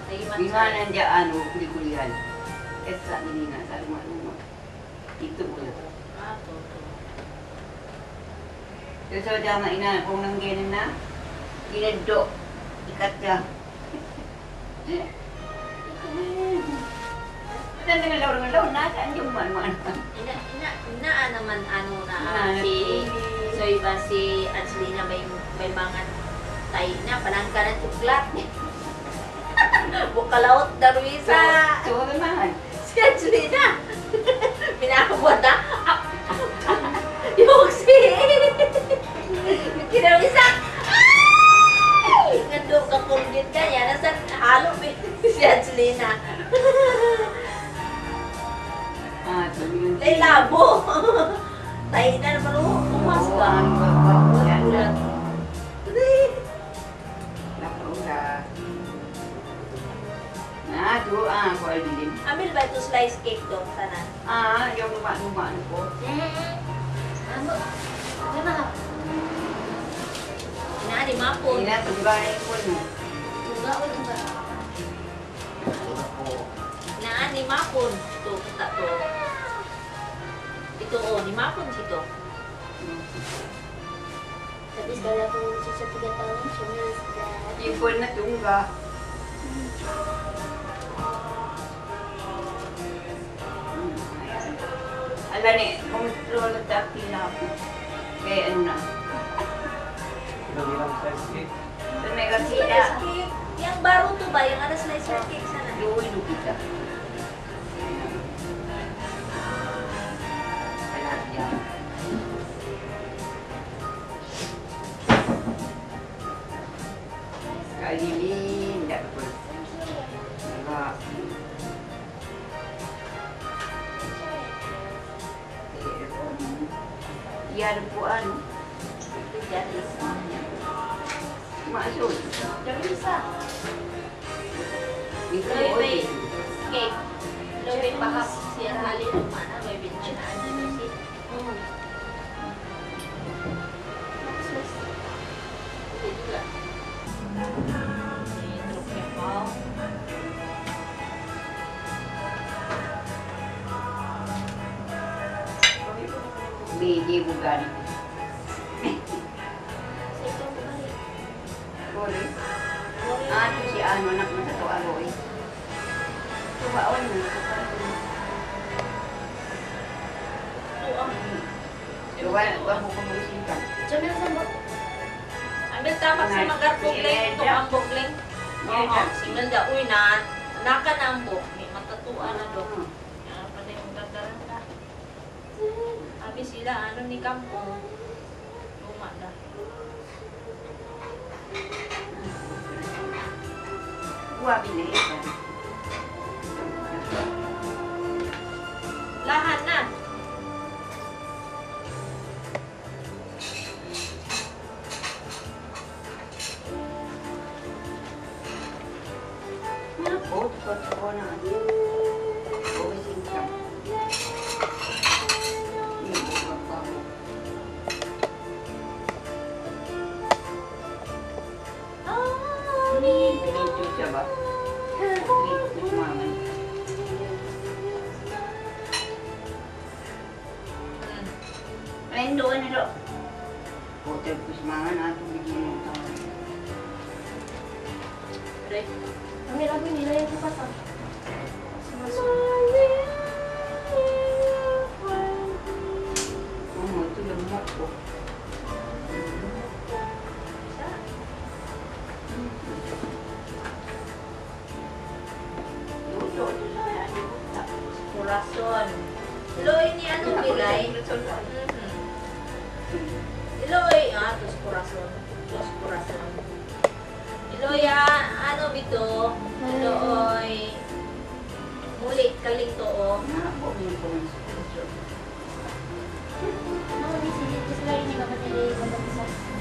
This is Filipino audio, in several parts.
Gimana dia anu kuliah-kuliahan? Esak ini nak tak rumah-rumah. Itu tu. Terus ada mak ina pun nang gini na. Gini dok ikat dia. Dan dengan lawan na kan juman mana. Ina naman ano na si Soy ba si Angelina may mangan tay na panangkaran tuklat. Bukalaot Darwisa. So naman. Si Angelina. Pinakabuhat na. Yung si Darwisa. Ay! Ngandong kakunggit ka niya. Nasa halo si Angelina. Lay labo. Tayo na naman o. Umas ka. Ulat. Nah, tu ko alilin. Ambil ba ito slice cake doon sana? Yung lupa-lupa ko. Ano? Ano na? Inaani mapon. Ina tunggay ko no. Tunga o tunga? Inaani mapon. Ito, kita to. Ito o, ni mapon sito. Tapi sekali aku cucu 3 tahun, cuma sudah. Ipon na tungga. Ala ni, kontrol at pila ako. Kaya ano na. Sa mega Slice sila. cake. Yang baru tuh ba? Yang ada slice cake sana. Luwi do kita. Kaya yan. Kalilin. Dapat. Naga. Yan po ano. Jadi Masuk. Jangan bisa. Itu Lebih oh, cake. Lebih paham siang kali mana lebih bencana aja sih. Itu juga. Ini truknya mau. Biji bukan. Saya coba balik. Boleh. Ano si ano anak mo sa to aroy. Tuwaon mo. Tuwa mo kumusin ka. Jangan sama. Ambil tamak sa mga garpugling, itong ambogling. Oo, simal da, uy na, naka na ambog. May matatuan na doon. Yan pa na yung gagaranda. Sabi sila, ano ni Kampong, luma na. Wabi na ito. Lahat na. Ako, ko na ano. Kumusin ka. Pinito siya ba? Pinito siya maman. Lain doon na doon. Hotel Kusmangan ato bigyan ng tao. Re. Ambil aku nilai yang pasang. Oo, ito lamok ko. Luto, ito sa ano. Corazon. Loy ni ano bilay? Iloy, tos corazon. Dos corazon. Iloy, ano bito? Iloy. Mulit kaling to, oh. Nako, may pumunso. Mau di sini terus lagi nih bapak jadi bapak bisa.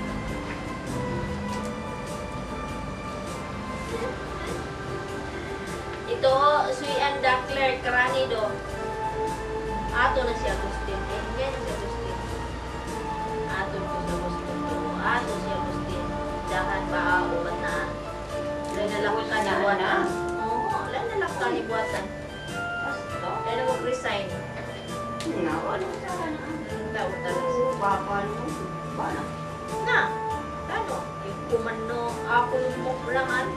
Ito, suyan Dakler Cranido. Ato na si Agustin. Yan si Agustin. Ato ko si Agustin. Ato si Agustin. Dahan ba ubat na. Dahil nalakutan na Usahan na. na. kali buatan. Basta. Kaya nag-resign. Nawa na sa kana. Tahu talas. Papa mo. Paano? Na, ano? Yung kumano ako yung muklaan.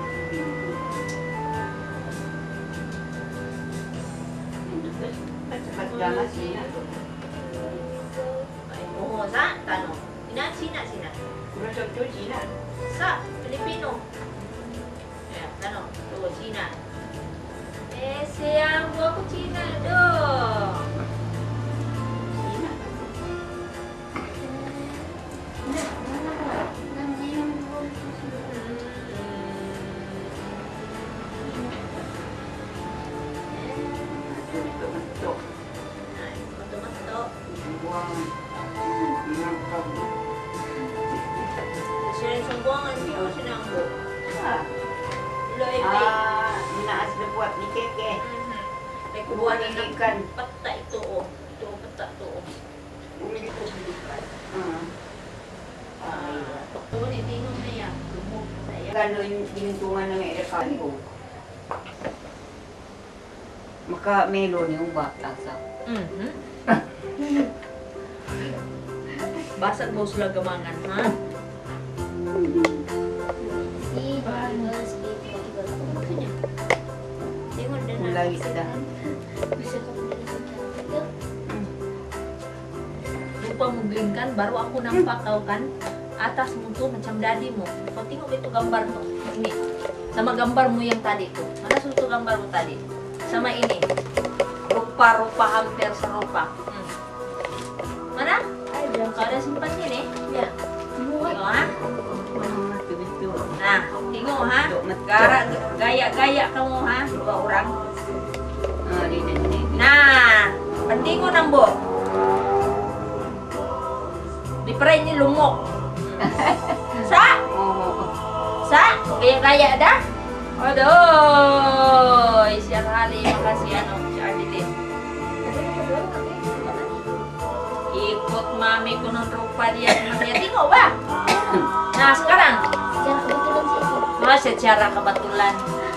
Pagkama sila. Ay, oo, sa? Tanong. Sina? Kurang to sila. Sa? Pilipino. Ayan, tanong. Tuh, Cina. Sayang, gua aku Cina dong. Sila. Nanti yung buong Ito. Ay, mato-mato. Buang. Ngapag. Siya yung sumbuangan, hindi ko sinambo. Ah. Loy, Naas na buat ni Keke. May kubuhan na ng Umilikan. pata ito, oh. Ito, pata ito, oh. Umilikan. Ay. Ito, nitinong na yan. Lumog na yan. Gano'n yung ginuntungan ng elekanto. Maka melon yung bata sa. Basag mo sila gamangan, ha? si Banos Baby. Kanya. Tingon din na. Kulay sila. Bisa ko pinag-ito. Lupa mo blinkan, baru aku nampak kau kan. Atas mo tuh macam daddy mo. Kau tengok itu gambar mo. Ini. Sama gambar mo yang tadi tuh. Mana suatu gambar mo tadi? Sama ini. Rupa-rupa hampir serupa. Mana? Kau ada simpan sini? Ya. Tengok ha. Nah, tengok ha. Gaya-gaya kamu ha. Dua orang. Nah, penting ko nambo. Di-pray ni lumok. Sa? Sa? Gaya-gaya dah? Aduh, siang kali makasih ano si Arlene. Ikut mami ko ng rupa dia. Tengok ba? Nah, sekarang. Secara kebetulan sih itu. Nah, secara kebetulan.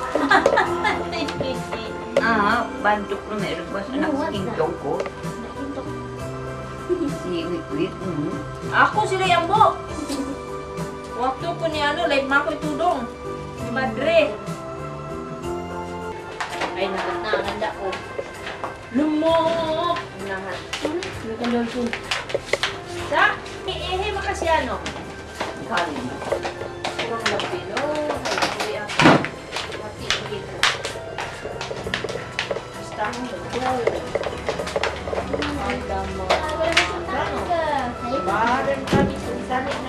Bantuk na meron ba sa nakikintong ko? Nakintok. Si Wit-Wit. Aku sila yang bu. Waktu ko ni ano, live mako itudong. Di Madrid. Ay, naganda ko. Lumok! Nahan. Bukan dolphin. Sa? Iihi makasih ano? Kali mo. Kurang lebih no. Ay, ako. Mati begitu. Basta mo betul. Ada mo. Ah, boleh masuk tangga. Saya Badan kami sa